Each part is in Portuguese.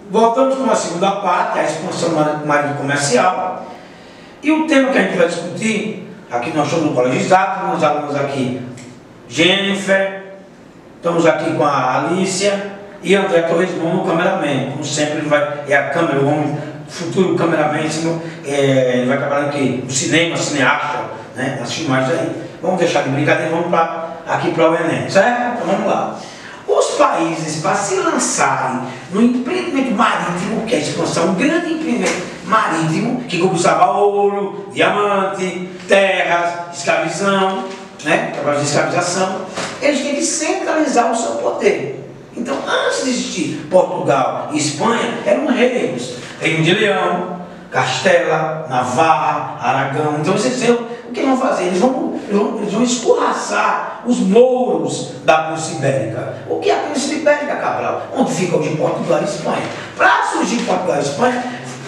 Voltamos com a segunda parte, a expansão do marítimo comercial. E o tema que a gente vai discutir, aqui nós estamos no Colégio Isaac, meus alunos aqui, Jennifer, estamos aqui com a Alicia e André Torres, o cameraman. Como sempre, ele vai, é a câmera, o homem, futuro cameraman, ele vai trabalhar aqui no cinema, cineasta, né, nas filmagens aí. Vamos deixar de brincadeira, vamos aqui para o Enem, certo? Então vamos lá. Os países, para se lançarem no empreendimento marítimo, que é a expansão, um grande empreendimento marítimo, que conquistava ouro, diamante, terras, escravização, né, trabalho de escravização, eles têm que centralizar o seu poder. Então, antes de existir Portugal e Espanha, eram reinos. Reino de Leão, Castela, Navarra, Aragão. Então, vocês veem o que vão fazer? Eles vão escorraçar os mouros da Península Ibérica. O que é a Península Ibérica, Cabral? Onde fica hoje Portugal e Espanha. Para surgir Portugal e Espanha,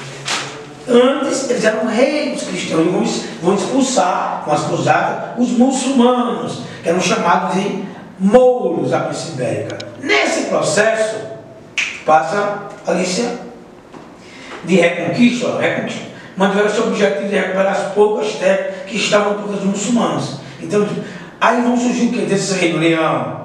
antes eles eram reinos cristãos, e vão expulsar com as cruzadas os muçulmanos, que eram chamados de mouros da Península Ibérica. Nesse processo, passa, Alicia, de reconquista, mantiveram seu objetivo de recuperar as poucas terras que estavam todas dos muçulmanos. Então, aí vão surgir o que? Desses reinos, Leão,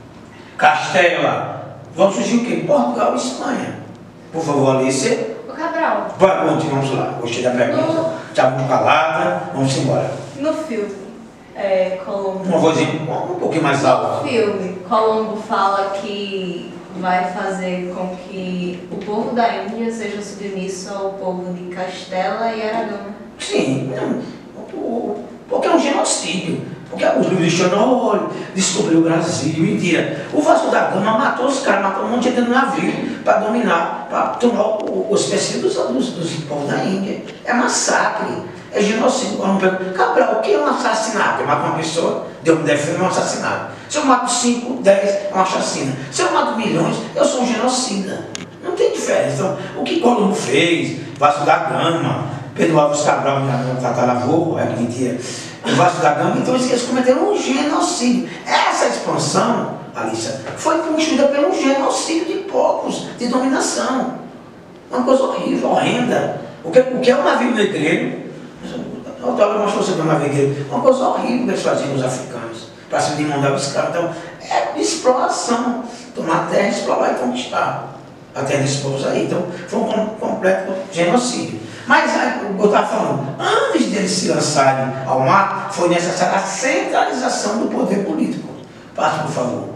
Castela, vão surgir o que? Portugal e Espanha. Por favor, Alicia. O Cabral. Continuamos lá. Gostei da pergunta. Já vamos calada, vamos embora. No filme, Colombo. Uma vozinha um pouquinho mais alta. No filme, Colombo fala que vai fazer com que o povo da Índia seja submisso ao povo de Castela e Aragão. Sim, porque é um genocídio. Porque os livros de Chernobyl descobriu o Brasil, mentira. O Vasco da Gama matou os caras, matou um monte de navio para dominar, para tomar os específicos dos povos da Índia. É massacre, é genocídio. Cabral, o que é um assassinato? Eu mato uma pessoa, Deus me defende, é um assassinato. Se eu mato 5, 10, é uma chacina. Se eu mato milhões, eu sou um genocida. Não tem diferença. Então, o que Colombo fez, Vasco da Gama, Pedro Álvares Cabral, meu tataravô, que mentira. O Vasco da Gama, então eles cometeram um genocídio. Essa expansão, Alicia, foi construída pelo genocídio de povos, de dominação. Uma coisa horrível, horrenda. O que é um navio negreiro? Eu mostro você para um navio negreiro. Uma coisa horrível que eles faziam os africanos, para se mandar os escravos. Então, é exploração. Tomar terra, explorar e conquistar a terra desses povos aí. Então, foi um completo genocídio. Mas, eu estava falando, antes deles se lançarem ao mar, foi necessária a centralização do poder político. Passe, por favor.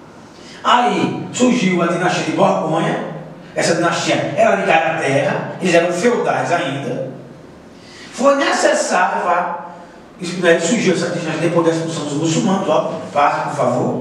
Aí surgiu a dinastia de Borgonha. Essa dinastia era ligada à terra, eles eram feudais ainda. Foi necessário, surgiu essa dinastia depois da expulsão dos muçulmanos. Passe, por favor.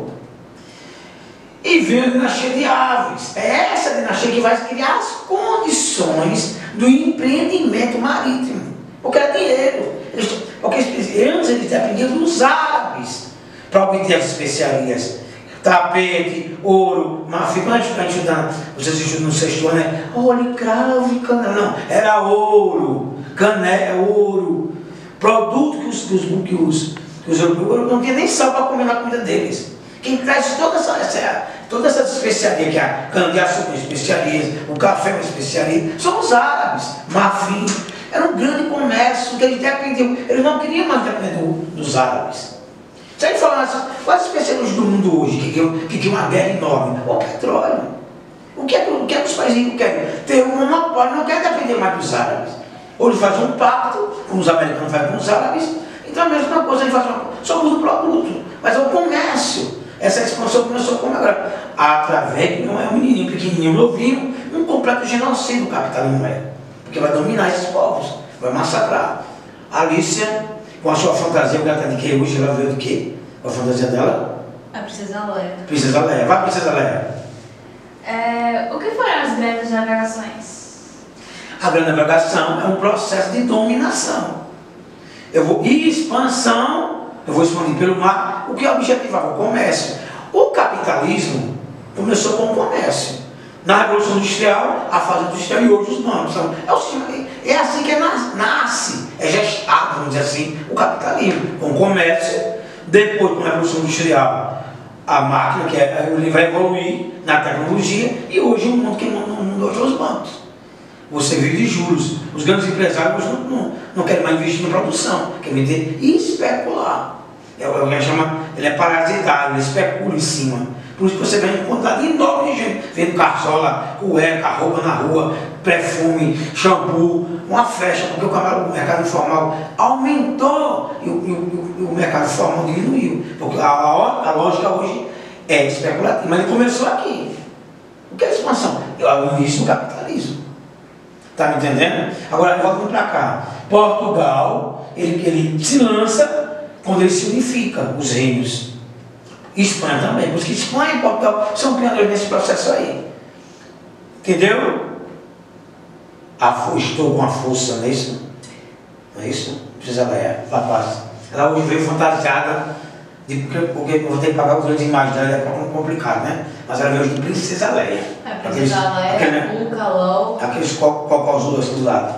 E veio a dinastia de Aves. É essa dinastia que vai criar as condições do empreendimento marítimo. Porque era dinheiro. Porque antes eles dependiam dos árabes para obter as especiarias. Tapete, ouro, marfim. Mas a gente estudando, vocês estudam no sexto ano, né? Olha, cravo e canela. Não, era ouro, canela, ouro. Produto que os europeus não tinham nem sal para comer na comida deles. Quem traz todas essas especiarias, que é a cana-de-açúcar, especiarias, o café, uma especiaria, são os árabes, marfim. Era um grande comércio que eles dependiam. Eles não queriam mais depender dos árabes. Se a gente falasse, quais as especiarias do mundo hoje que tem uma guerra enorme? O petróleo. O que é que os países ricos querem? Ter um monopólio, não quer depender mais dos árabes. Ou eles fazem um pacto, como os americanos fazem com os árabes, então a mesma coisa, eles fazem só muda o produto, mas é o comércio. Essa expansão começou como agora? Através, não é um menininho pequenininho, novinho, um completo genocídio o capitalismo é. Porque vai dominar esses povos, vai massacrar. A Alicia, com a sua fantasia, ela está de que hoje? Ela veio de quê? Com a fantasia dela? A Princesa Leia. Princesa Leia. Vai, Princesa Leia. O que foram as grandes navegações? A grande navegação é um processo de dominação. E expansão, eu vou expandir pelo mar, o que objetivava? O comércio. O capitalismo começou com o comércio. Na Revolução Industrial, a fase industrial e hoje os bancos. É assim que nasce, é gestado, vamos dizer assim, o capitalismo, com o comércio. Depois, com a Revolução Industrial, a máquina, ele vai evoluir na tecnologia, e hoje o mundo que manda no mundo hoje é os bancos. Você vive de juros. Os grandes empresários não querem mais investir em produção, querem vender e especular. É o que chama, ele é parasitário, ele especula em cima. Por isso que você vê uma quantidade enorme de gente vendo carçola, cueca, roupa na rua, perfume, shampoo, uma festa, porque o mercado informal aumentou e o mercado formal diminuiu. Porque a lógica hoje é especulativa, mas ele começou aqui. O que é expansão? É o início do capitalismo. Está me entendendo? Agora voltando para cá. Portugal, ele se lança quando ele se unifica, os reinos. Espanha também, por isso que Espanha e Portugal são pioneiros nesse processo aí. Entendeu? Estou com a força, não é isso? Não é isso? Precisa ler, rapaz. Ela hoje veio fantasiada, porque eu vou ter que pagar os grandes imagens dela, é complicado, né? Mas ela veio hoje de Princesa Leia. Princesa Leia, Cuca, LOL. Aqueles cocôs assim do lado.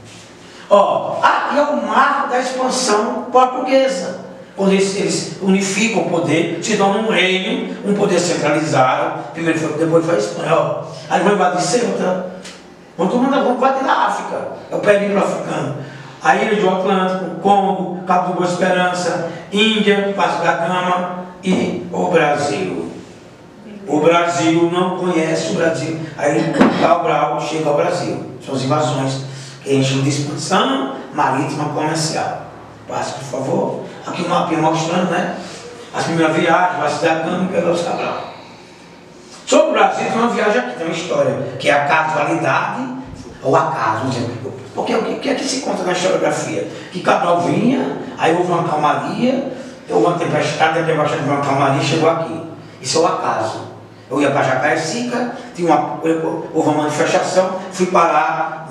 Ó, aqui é o marco da expansão portuguesa. Quando eles unificam o poder, se tornam um reino, um poder centralizado. Primeiro foi, depois foi a Espanha. Ó. Aí vão invadir Ceuta. Vão invadir a África. É o período africano. A ilha do Atlântico, Congo, Cabo de Boa Esperança, Índia, Vasco da Gama e o Brasil. O Brasil não conhece o Brasil. Aí Cabral chega ao Brasil. São as invasões que a gente chama de expansão marítima comercial. Passe, por favor. Aqui um mapinha mostrando, né? As primeiras viagens, Vasco da Gama e Pedro Cabral. Sobre o Brasil tem uma viagem aqui, tem uma história, que é a casualidade ou acaso, por exemplo. Porque o que é que se conta na historiografia? Que Cabral vinha, aí houve uma calmaria, houve uma tempestade, a tempestade uma calmaria e chegou aqui. Isso é o acaso. Eu ia para Jacaecica, houve uma manifestação, fui parar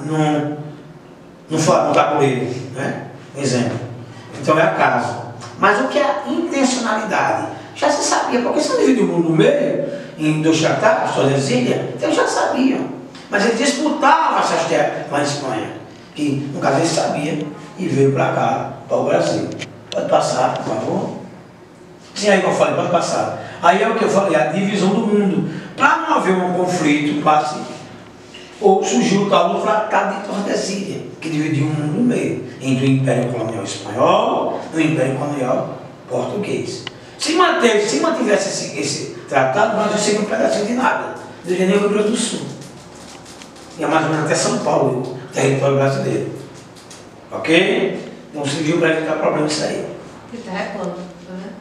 no Tabuleiro, né? Exemplo. Então é acaso. Mas o que é intencionalidade? Já se sabia, porque se não divide o mundo no meio, em dois tratados, Tordesilhas, então já sabiam. Mas eles disputavam essas terras com a Espanha, que no caso eles sabiam e veio para cá, para o Brasil. Pode passar, por favor. Sim, aí que eu falei, pode passar. Aí é o que eu falei, a divisão do mundo. Para não haver um conflito pacífico, ou surgiu o tal do Tratado de Tordesilhas, que dividiu o mundo no meio, entre o Império Colonial Espanhol e o Império Colonial Português. Se mantivesse esse tratado, nós não seria um pedacinho de nada, do Rio Grande do Sul. E é mais ou menos até São Paulo, o território brasileiro. Ok? Não serviu para evitar problema isso aí. Que terra é plana, né?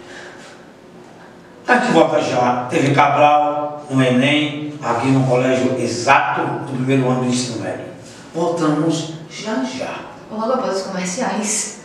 A gente volta já. Teve Cabral no Enem, aqui no colégio exato do primeiro ano do ensino médio. Voltamos já já. Logo após os comerciais.